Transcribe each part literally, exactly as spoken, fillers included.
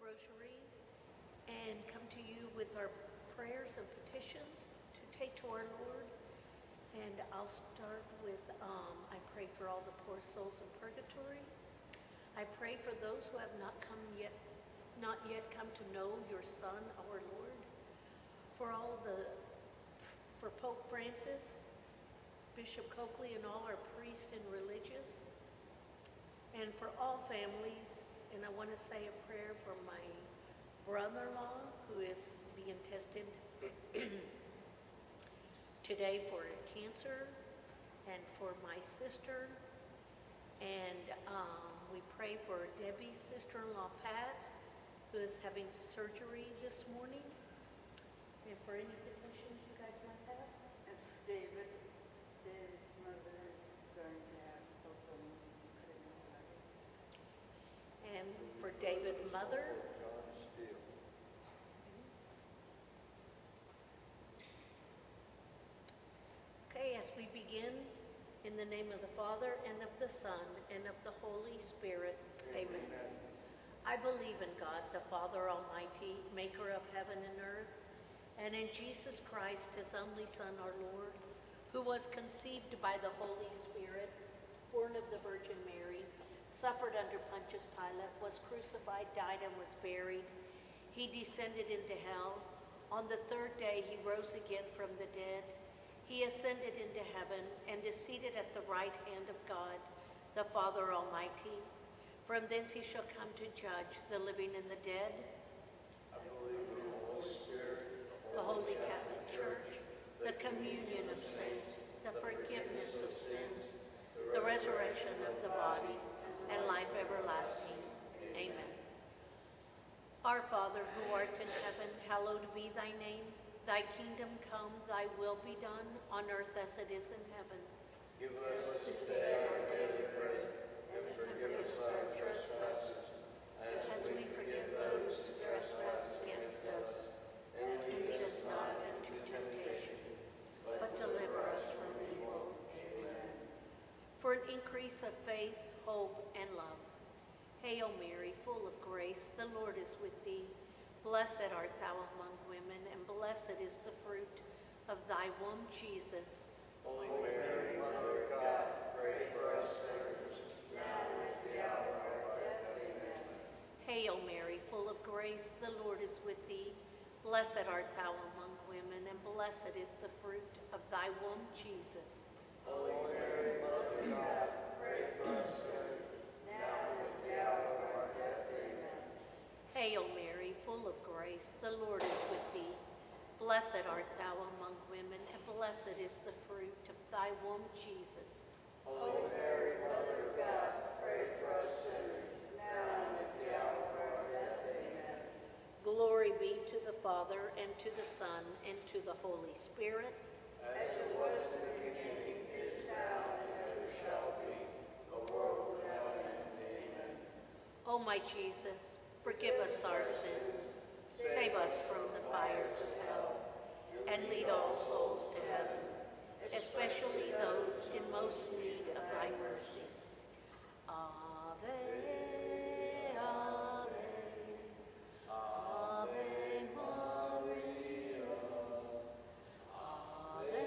Rosary and come to you with our prayers and petitions to take to our Lord. And I'll start with, um, I pray for all the poor souls in purgatory. I pray for those who have not come yet, not yet come to know your Son, our Lord. For all the, for Pope Francis, Bishop Coakley, and all our priests and religious, and for all families. And I want to say a prayer for my brother-in-law who is being tested today for cancer, and for my sister. And um, we pray for Debbie's sister-in-law, Pat, who is having surgery this morning. And for any petitions you guys might have. And for David, David's mother is going to have open And for David's mother. Okay, as we begin, in the name of the Father, and of the Son, and of the Holy Spirit. Amen. Amen. I believe in God, the Father Almighty, maker of heaven and earth, and in Jesus Christ, his only Son, our Lord, who was conceived by the Holy Spirit, born of the Virgin Mary, suffered under Pontius Pilate, was crucified, died, and was buried. He descended into hell. On the third day, he rose again from the dead. He ascended into heaven and is seated at the right hand of God, the Father Almighty. From thence he shall come to judge the living and the dead. I believe in the Holy Spirit, the Holy Catholic Church, the communion of saints, the forgiveness of sins, the resurrection of the body, and life everlasting. Amen. Our Father, who art in heaven, hallowed be thy name. Thy kingdom come, thy will be done, on earth as it is in heaven. Give us this day our daily bread, and forgive us our trespasses, as we forgive those who trespass against us. And lead us not into temptation, but deliver us from evil. Amen. For an increase of faith, hope, and love. Hail Mary, full of grace, the Lord is with thee. Blessed art thou among women, and blessed is the fruit of thy womb, Jesus. Holy Mary, Mother of God, pray for us sinners, now and at the hour of our death. Amen. Hail Mary, full of grace, the Lord is with thee. Blessed art thou among women, and blessed is the fruit of thy womb, Jesus. Holy Mary, Mother of God, pray for us sinners, now and at the hour of our death. Amen. Hail Mary, full of grace, the Lord is with thee. Blessed art thou among women, and blessed is the fruit of thy womb, Jesus. Holy Mary, Mother of God, pray for us sinners, now and at the hour of our death. Amen. Glory be to the Father, and to the Son, and to the Holy Spirit. As it was in the beginning, is now, and ever shall be, a world without end. Amen. O my Jesus, forgive us our sins, save us from the fires of hell, and lead all souls to heaven, especially those in most need of thy mercy. Ave, Ave, Ave Maria, Ave,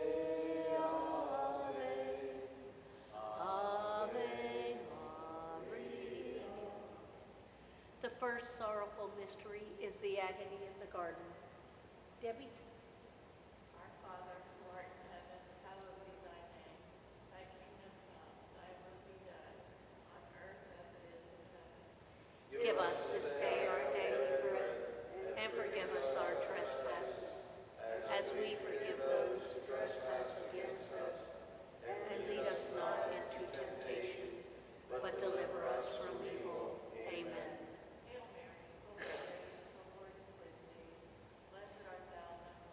Ave, Ave Maria. The first sorrowful mystery is the agony in the garden. Debbie? Our Father, who art in heaven, hallowed be thy name. Thy kingdom come, thy will be done, on earth as it is in heaven. Give us this day our daily bread, and forgive us our trespasses, as we forgive those who trespass against us. And lead us not into temptation, but deliver us from evil. Amen. Hail Mary, full of grace, the Lord is with thee. Blessed art thou among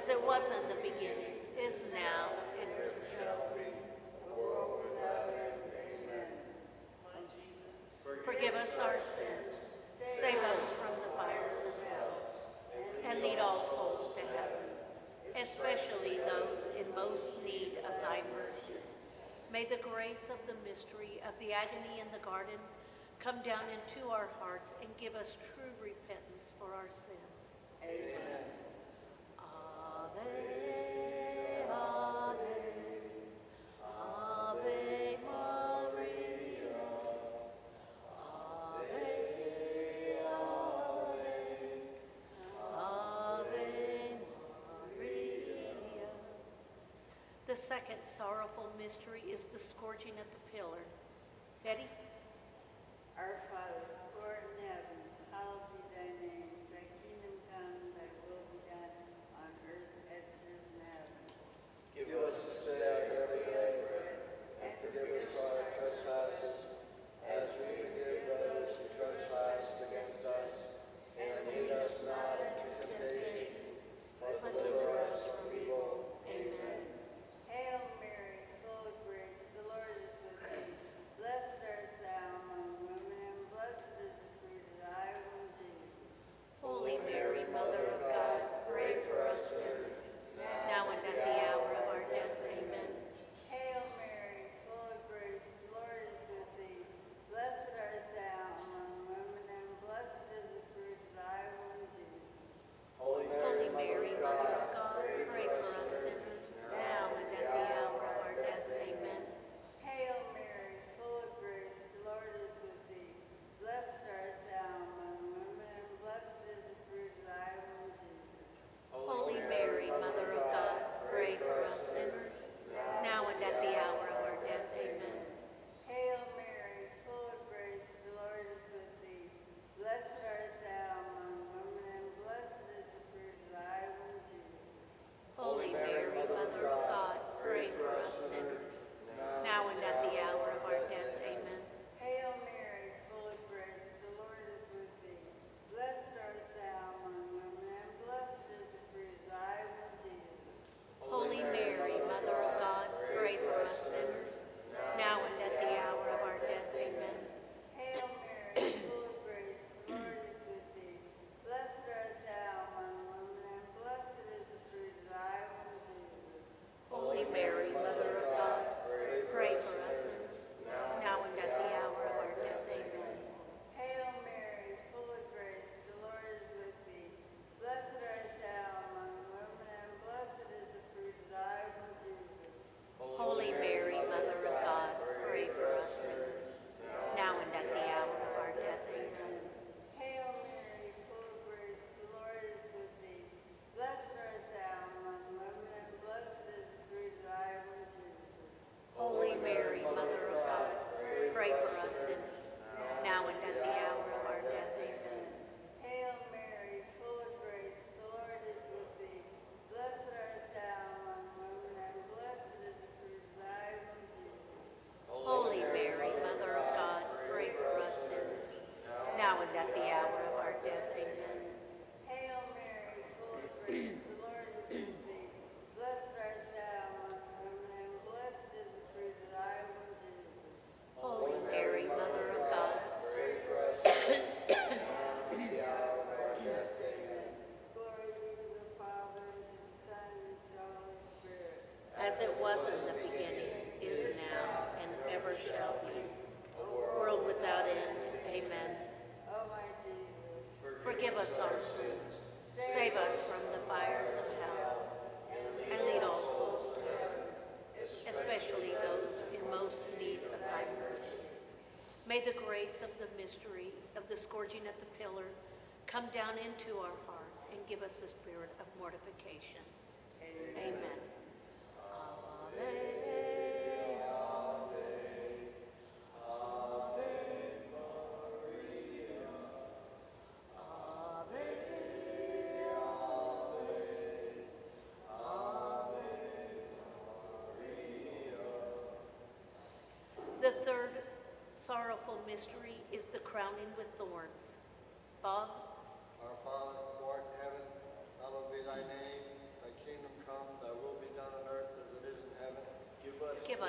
as it was in the beginning, is now, and ever shall be, a world without end. Amen. My Jesus, forgive us our sins, save us from the fires of hell, and lead all souls to heaven, especially those in most need of thy mercy. May the grace of the mystery of the agony in the garden come down into our hearts and give us true repentance for our sins. Amen. Ave, Ave, Ave Maria, Ave, Ave, Ave Maria. The second sorrowful mystery is the scourging at the pillar. Betty? Our Father, who art in heaven, hallowed be thy name. Thy kingdom come, thy will be done, on earth as it is in heaven. Give us this day our daily bread, and forgive us our trespasses, as we forgive those who trespass against us. And lead us not into temptation, but deliver us from evil. Amen. Hail Mary, full of grace, the Lord is with thee. Blessed art thou among women, and blessed is the fruit of thy womb, Jesus. Holy Mary, Mother of God, pray for us sinners, now and at the hour of our death. Amen. Hail Mary, full of grace, the Lord is with thee. Blessed art thou among women, and blessed is the fruit of thy womb, Jesus. Holy Holy Mary, Mary, Mother of God, pray for us sinners, now and at the hour of our death. Amen. Hail Mary, full of grace, the Lord is with thee. Blessed art thou among women, and blessed is the fruit of thy womb, Jesus. Holy Mary, Mother of God, pray for us sinners, now and at the hour of our death. Amen. Hail Mary, full of grace, the Lord is with thee. Blessed art thou among women, and blessed is the fruit of thy womb, Jesus. Holy Mary, Mother of God, pray for us sinners, now and at the hour of our death. Amen. Hail Mary, full of grace, the Lord is with thee. Blessed art thou among women, and blessed is the fruit of thy womb, Jesus. Holy Mary, Mother of God, pray for us sinners, now and at the hour of our death. Amen. Hail Mary, full of grace, the Lord is with thee. Blessed art thou among women, and blessed is the fruit of thy womb, Jesus. Holy Mary, Mother of God, pray for us sinners, now and at the hour of our death. Amen. Hail Mary, full of grace, the Lord is with thee. Blessed art thou among women, and blessed is the fruit of thy womb, Jesus. Holy Mary, Mother of God, pray for us sinners, now and at the hour of our death. Amen. Hail Mary, full of grace, the Lord is with thee. Blessed art thou among women, and blessed is the fruit of thy womb, Jesus. Holy Mary, Mother of God, pray for us sinners, now and at the hour of our death. Amen. Hail Mary, full of grace, the Lord is with thee. Blessed art thou among women, and blessed is the fruit of thy womb, Jesus. Holy Mary, Mother of God, pray for us sinners, now and at the hour of our death. Amen. Hail Mary, full of grace, the Lord is with thee. Blessed art thou among women, and blessed is the fruit of thy womb, Jesus. Holy Mary, Mother of God, pray for us sinners, now and at the hour of our death. Amen. Glory be to the Father, and to the Son, and to the Holy Spirit. as it was in the beginning, is now, and ever shall be, world without end. Amen. O my Jesus, Forgive us our sins, save us from the fires of hell, and lead all souls to heaven, especially those in most need of thy mercy. May the grace of the mystery of the scourging at the pillar come down into our hearts and give us a spirit of mortification. Amen. Ave, the third sorrowful mystery is the crowning with thorns. Bob? Our Father, who art in heaven, hallowed be thy name. Thy kingdom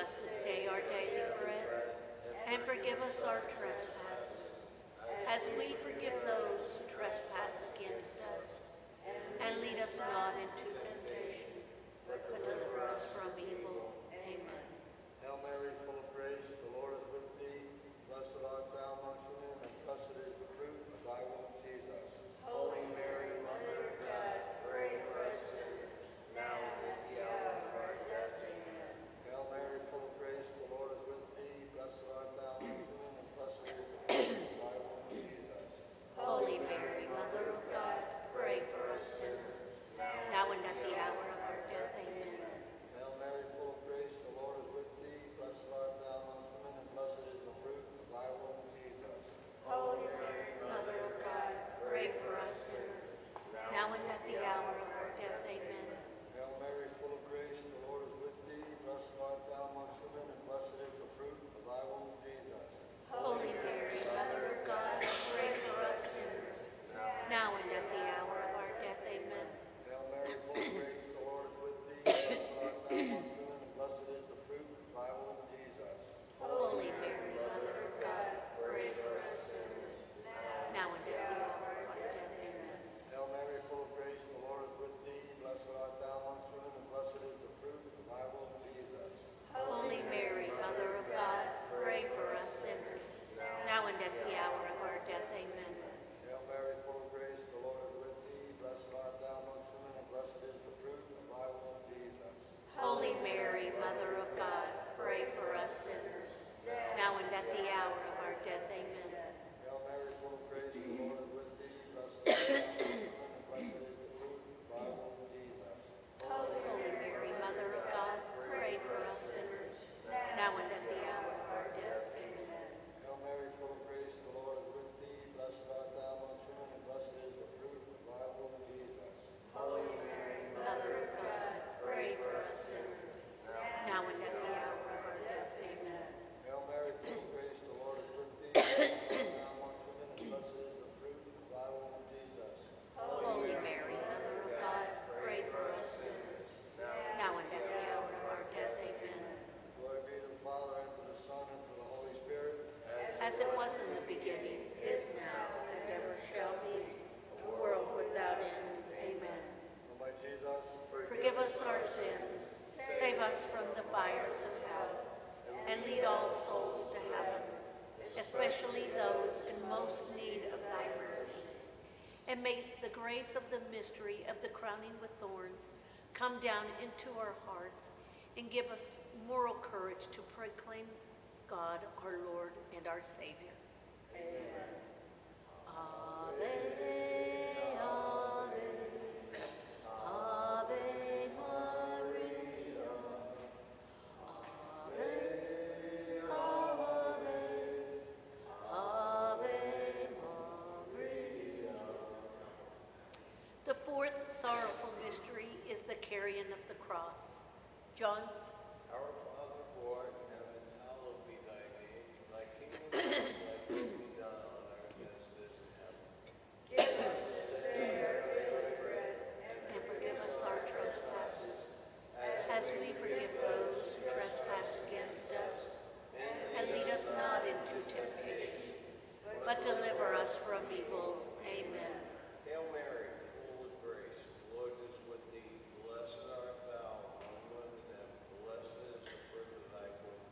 us this day our daily bread, and forgive us our trespasses, as we forgive those who trespass against us. And lead us not into temptation, but deliver us from evil. Amen. Hail Mary, full of grace, the Lord is with thee. Blessed art thou amongst women, and blessed is the fruit of thy womb, Jesus. Holy Mary, Mother of God, pray for us sinners, now and at the hour of our death. Amen. Hail Mary, full of grace, the Lord is with thee. Blessed art thou amongst women, and blessed is the fruit of thy womb, Jesus. Holy Mary, Mother of God, pray for us sinners, now and at the hour of our death. Amen. Hail Mary, full of grace, the Lord is with thee. Blessed art thou amongst women, and blessed is the fruit of thy womb, Jesus. Holy Mary, Mother of God, pray for us sinners, now and at the hour of our death. Amen. Hail Mary, full of grace, the Lord is with thee. Blessed art thou amongst women, and blessed is the fruit of thy womb, Jesus. Holy Mary, Mother of God, pray for us sinners, now and at the hour of our death. Amen. Hail Mary, full of grace, the Lord is with thee. Blessed art thou amongst women, and blessed is the fruit of thy womb, Jesus. Holy Mary, Mother of God, pray for us sinners, now and at the hour of our death. Amen. Hail Mary, full of grace, the Lord is with thee. Blessed art thou amongst women, and blessed is the fruit of thy womb, Jesus. Holy Mary, Mother of God, pray for us sinners, now and at the hour of our death. Amen. Hail Mary, full of grace, the Lord is with thee. Blessed art thou amongst women, and blessed is the fruit of thy womb, Jesus. Holy Mary, Mother of God, pray for us sinners, now and at the hour of our death. Amen. Hail Mary, full of grace, the Lord is with thee. Blessed art thou amongst women, and blessed is the fruit of thy womb, Jesus. Holy Mary, Mother of God, pray for us sinners, now and at the hour of our death. Amen. Hail Mary, full of grace, the Lord is with thee. Blessed art thou amongst women, and blessed is the fruit of thy womb, Jesus. Holy Mary, Mother of God, pray for us sinners, now and at the hour of our death. Amen. Hail Mary, full of grace, the Lord is with thee. Blessed art thou amongst women, and blessed is the fruit of thy womb, Jesus. Holy Mary, Mother of God, pray for us sinners, now and at the hour of our death. Amen. Glory be to the Father, and to the Son, and to the Holy Spirit. As it was in the beginning, is now, and ever shall be, a world without end. Amen. O my Jesus, Forgive us our sins, save us from the fires of hell, and lead all souls to heaven, especially those in most need of thy mercy. And may the grace of the mystery of the crowning with thorns come down into our hearts and give us moral courage to proclaim God, our Lord and our Savior. Amen. Ave, Ave, Ave Maria. Ave, Ave, Ave Maria. The fourth sorrowful mystery is the carrying of the cross. John? Our Father, who art in heaven, hallowed be thy name. Thy kingdom come, thy will be done on earth as it is in heaven. Give us this day our daily bread, And forgive us our trespasses, as we forgive those who trespass against us. And lead us not into temptation, but deliver us from evil. Amen. Hail Mary, full of grace, the Lord is with thee. Blessed art thou among women, and blessed is the fruit of thy womb,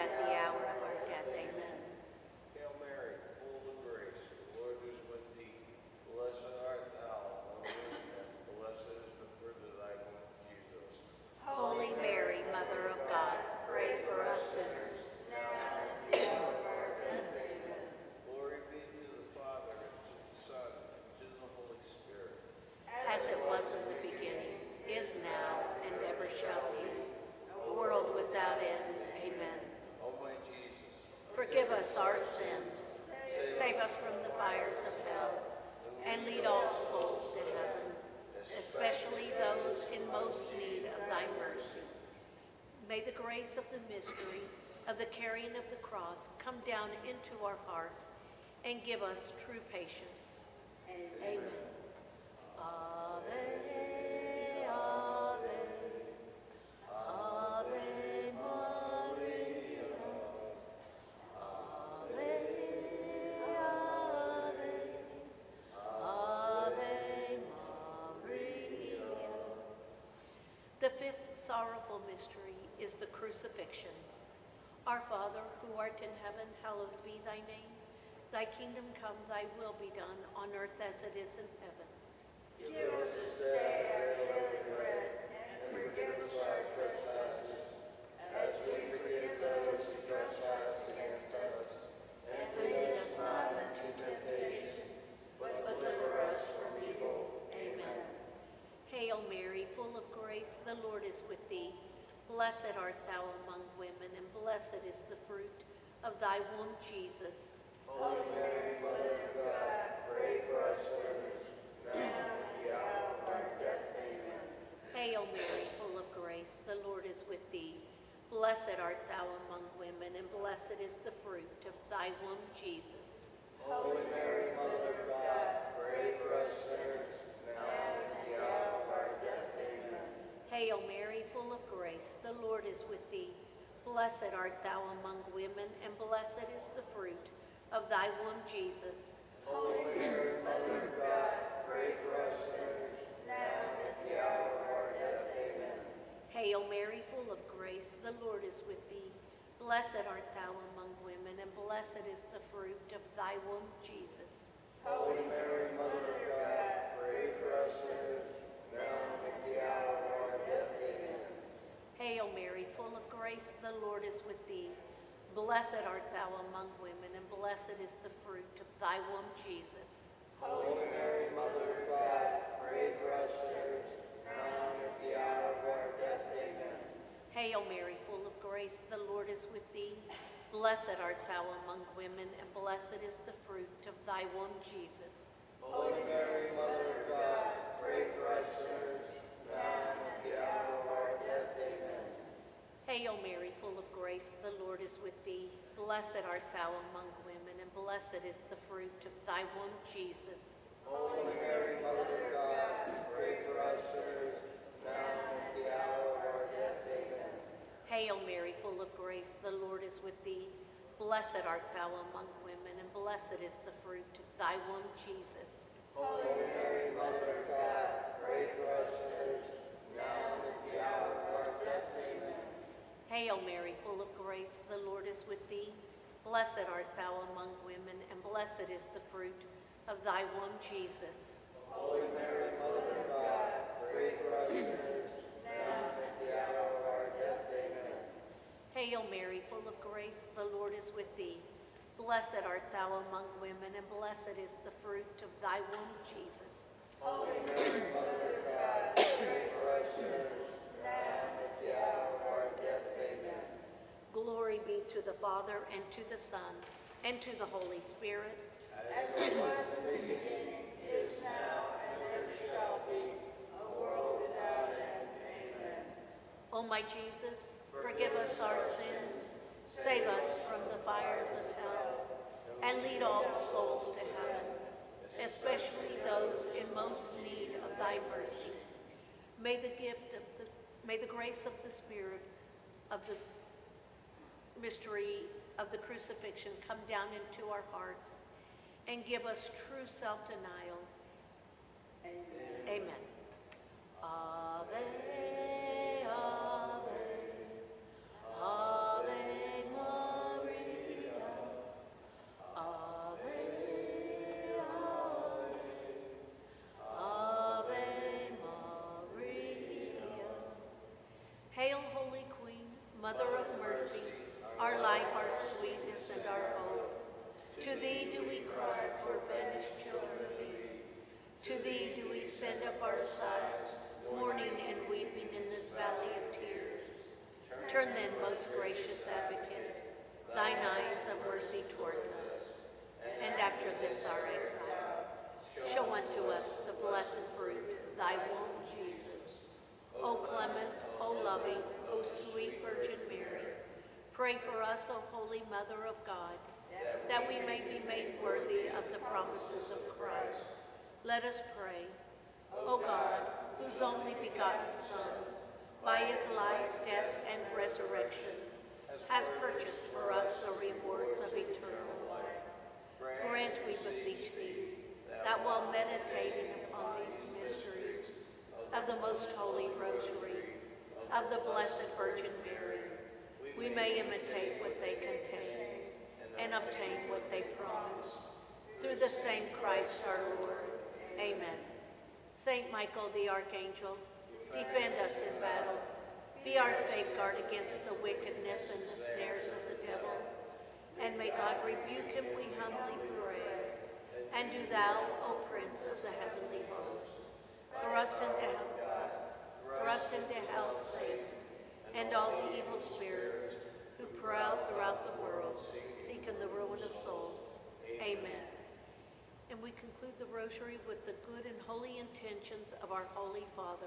at the hour of our death. Amen. Hail Mary, full of grace, the Lord is with thee. Blessed art thou among women, and blessed is the fruit of thy womb, Jesus. Holy Mary, Mother of God, pray for us sinners, now and at the hour of our death. Amen. Glory be to the Father, and to the Son, and to the Holy Spirit. As it was in the beginning, is now, and ever shall be, a world without end. Amen. O my Jesus, Forgive us our sins, save us from the fires of hell, and lead all souls to heaven, especially those in most need of thy mercy. May the grace of the mystery of the carrying of the cross come down into our hearts and give us true patience. Amen. Ave, Ave, Ave Maria. Ave, Ave, Ave Maria. The fifth sorrowful mystery is the crucifixion. Our Father, who art in heaven, hallowed be thy name. Thy kingdom come, thy will be done, on earth as it is in heaven. Give us this day our daily bread, and forgive us our trespasses, as we forgive those who trespass against us. And lead us not into temptation, but deliver us from evil. Amen. Hail Mary, full of grace, the Lord is with thee. Blessed art thou among women, and blessed is the fruit of thy womb, Jesus. Holy Mary, Mother of God, pray for us sinners, now and at the hour of our death. Amen. Hail Mary, full of grace, the Lord is with thee. Blessed art thou among women, and blessed is the fruit of thy womb, Jesus. Holy Mary, Mother of God, pray for us sinners, now and at the hour of our death. Amen. Hail Mary, full of grace, the Lord is with thee. Blessed art thou among women, and blessed is the fruit of thy womb, Jesus. Holy Mary, Mother of God, pray for us sinners, now and at the hour of our death. Amen. Hail Mary, full of grace, the Lord is with thee. Blessed art thou among women, and blessed is the fruit of thy womb, Jesus. Holy Mary, Mother of God, pray for us sinners, now and at the hour of our death. Amen. Hail Mary, full of grace, the Lord is with thee. Blessed art thou among women, and blessed is the fruit of thy womb, Jesus. Holy Mary, Mother of God, pray for us sinners, now and at the hour of our death. Amen. Hail Mary, full of grace, the Lord is with thee. Blessed art thou among women, and blessed is the fruit of thy womb, Jesus. Holy Mary, Mother of God, pray for us sinners, now and at the hour of our death. Amen. Hail Mary, full of grace, the Lord is with thee. Blessed art thou among women, and blessed is the fruit of thy womb, Jesus. Holy Mary, Mother of God, pray for us sinners, now and at the hour of our death. Amen. Hail Mary, full of grace, the Lord is with thee. Blessed art thou among women, and blessed is the fruit of thy womb, Jesus. Holy Mary, Mother of God, pray for us sinners, now and at the hour of our death. Amen. Hail Mary, full of grace, the Lord is with thee. Blessed art thou among women, and blessed is the fruit of thy womb, Jesus. Holy Mary, Mother of God, pray for us sinners, now and at the hour of our death. Amen. Hail Mary, full of grace, the Lord is with thee. Blessed art thou among women, and blessed is the fruit of thy womb, Jesus. Holy Mary, Mother of God, pray for us sinners, now and at the hour of our death. Amen. Glory be to the Father, and to the Son, and to the Holy Spirit. As it was in the beginning, is now, and ever shall be, a world without end. Amen. O my Jesus, forgive us our sins, save us from the fires of hell, and lead all souls to heaven, especially those in most need of thy mercy. May the gift of the, may the grace of the Spirit of the mystery of the crucifixion come down into our hearts and give us true self-denial. Amen. Amen. Ave, Ave, Ave Maria. Mother of mercy, our life, our sweetness, and our hope. To thee do we cry, poor banished children of Eve. To thee do we send up our sighs, mourning and weeping in this valley of tears. Turn then, most gracious advocate, thine eyes of mercy towards us, and after this our exile, show unto us the blessed fruit of thy womb, Jesus. O clement, O loving, O sweet Virgin Mary, pray for us, O Holy Mother of God, that we may be made worthy of the promises of Christ. Let us pray. O God, whose only begotten Son, by his life, death, and resurrection, has purchased for us the rewards of eternal life, grant, we beseech thee, that while meditating upon these mysteries of the most holy Rosary, of the Blessed Virgin Mary, we may imitate what they contain and obtain what they promise. Through the same Christ our Lord. Amen. Saint Michael the Archangel, defend us in battle. Be our safeguard against the wickedness and the snares of the devil. And may God rebuke him, we humbly pray. And do thou, O Prince of the heavenly host, thrust into hell God, thrust into hell Satan, and all the evil spirits who prowl throughout the world, seeking the ruin of souls. Amen. And we conclude the Rosary with the good and holy intentions of our Holy Father.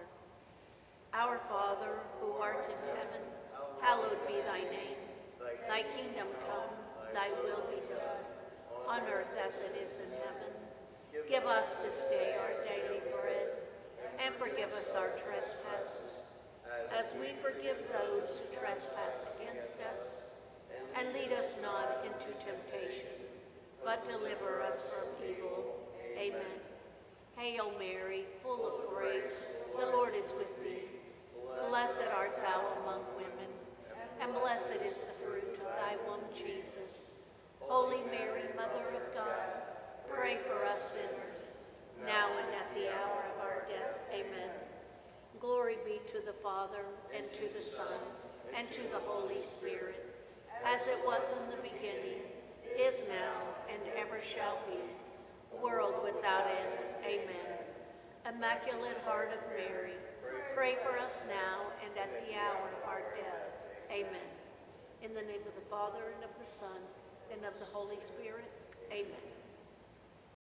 Our Father, who art in heaven, hallowed be thy name. Thy kingdom come, thy will be done, on earth as it is in heaven. Give us this day our daily bread, and forgive us our trespasses, as we forgive those who trespass against us. And lead us not into temptation, but deliver us from evil. Amen. Hail Mary, full of grace, the Lord is with thee. Blessed art thou among women, and blessed is the fruit of thy womb, Jesus. Holy Mary, Mother of God, pray for us sinners, now and at the hour of our death. Amen. Glory be to the Father, and to the Son, and to the Holy Spirit, as it was in the beginning, is now, and ever shall be, world without end. Amen. Immaculate Heart of Mary, pray for us now and at the hour of our death. Amen. In the name of the Father, and of the Son, and of the Holy Spirit. Amen.